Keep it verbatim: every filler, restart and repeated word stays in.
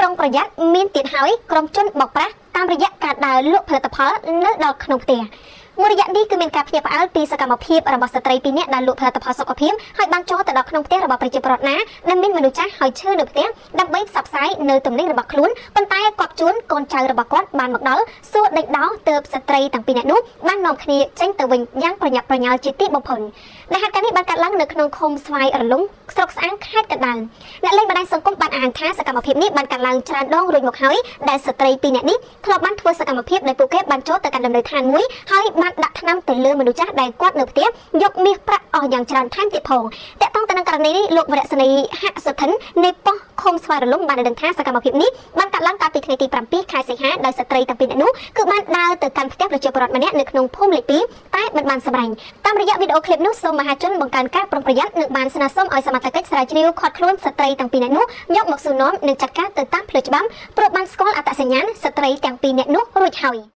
ប្រុងប្រយ័ត្នមានទៀតហើយក្រុមជនបោកប្រាស់តាមរយៈការដើរលក់ផលិតផលនៅដល់ក្នុងផ្ទះមួយរយៈនេះគឺមានការភ្ញាក់ផ្អើលពីសកម្មភាពរបស់ស្ត្រីពីរនាក់ដែលលក់ផលិតផលសុខភាពហើយបានចូលទៅដល់ក្នុងផ្ទះរបស់ប្រជាពលរដ្ឋណាដែលមានមនុស្សចាស់ហើយឈឺនៅផ្ទះដើម្បីផ្សព្វផ្សាយនៅទំនិញរបស់ខ្លួនប៉ុន្តែគាត់ជួនកូនចៅរបស់គាត់បានមកដល់សួរដេញដោលទើបស្ត្រីទាំងពីរនាក់នោះបាននាំគ្នាចេញទៅវិញយ៉ាងប្រញាប់ប្រញាល់ជាទីបំផុតដែលហេតុការណ៍នេះបានកើតឡើងនៅក្នុងឃុំស្វាយរលំស្រុកស្អាងខេត្តកណ្ដាលអ្នកលេងបណ្ដាញសង្គមបានអានថាសកម្មភាពនេះបានកើតឡើងច្រើនដងរួចមកហើយដែលស្ត្រីពីរនាក់នេះធ្លាប់បានធ្វើសកម្មភាពដែលពួកគេបានចូលទៅកាន់ដំណើរឋានមួយហើយបានដាក់ថ្នាំទៅលើមនុស្សចាស់ដែលគាត់នៅផ្ទះយកមាសប្រាក់អស់យ៉ាងច្រើនថែមទៀតផងតើតើទៅនឹងករណីនេះលោកវរៈសេនីហសុធិននៃប៉ុស្តិ៍ឃុំស្វាយរលំបានដឹងថាសកម្មភាពនេះបានកើតឡើងកាលពីថ្ងៃទីប្រាំពីរខែសីហាដោយស្ត្រីទាំងពីរនាក់នោះគឺបានដើរទៅកាន់ផ្ទះប្រជាពលរដ្ឋម្នាក់នៅក្នុងភូមិលេខពីរតែមិនបានសម្រេចតាមរយៈវីដេអូឃ្លីបនោះសូមមហាជនបង្កើនការប្រុងប្រយ័ត្ននិងបានស្នើសុំឲ្យសមត្ថកិច្ចស្រាវជ្រាវឃាត់ខ្លួនស្ត្រីទាំងពីរនាក់នោះយកមកសួរនាំនិងចាត់ការទៅតាមផ្លូវច្បាប់ព្រោះបានស្គាល់អត្តសញ្ញាណស្ត្រីទាំងពីរនាក់នោះរួចហើយ